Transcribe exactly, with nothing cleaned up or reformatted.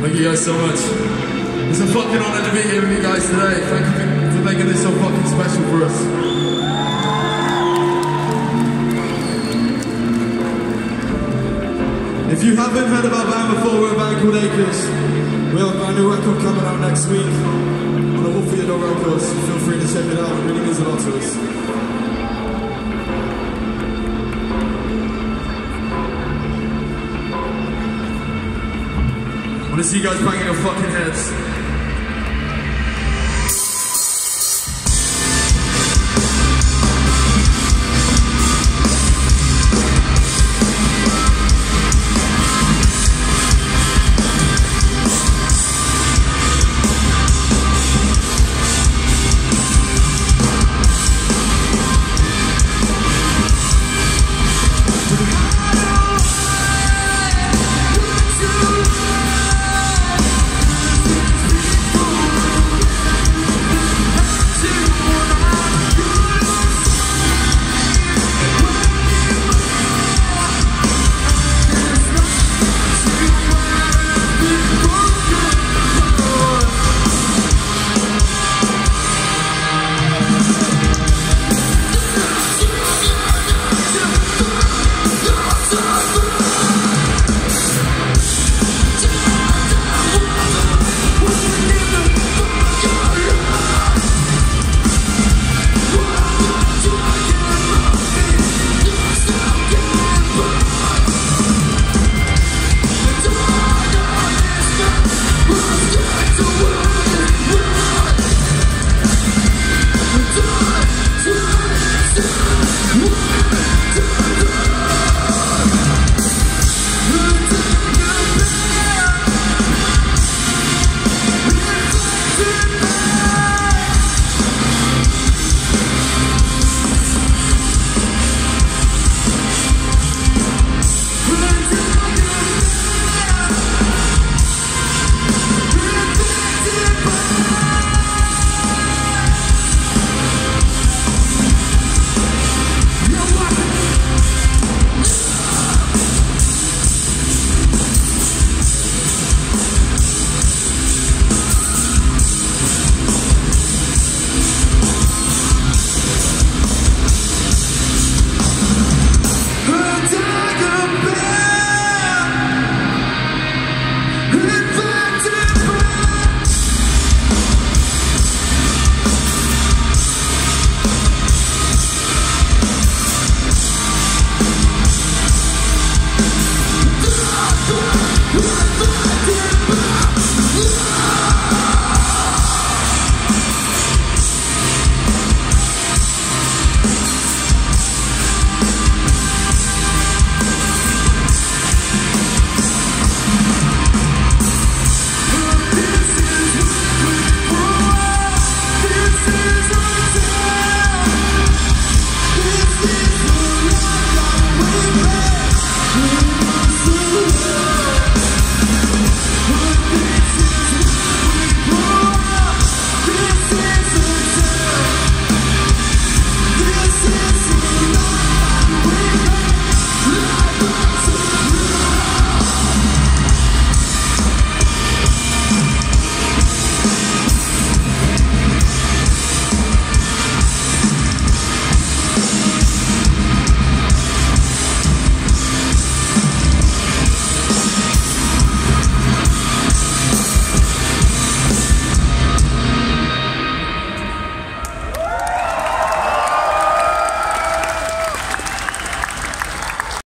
Thank you guys so much. It's a fucking honor to be here with you guys today. Thank you for making this so fucking special for us. If you haven't heard of our band before, we're a band called Acres. We have a brand new record coming out next week on the Wolf Theodore Records. Feel free to check it out, it really means a lot to us. I want to see you guys banging your fucking heads.